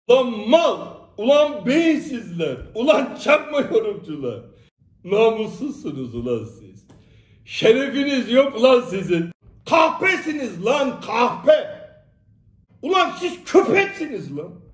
Ulan mal, ulan beyinsizler, ulan çakma yorumcular. Namussuzsunuz ulan siz. Şerefiniz yok lan sizin. Kahpesiniz lan kahpe. Ulan siz köpeksiniz lan.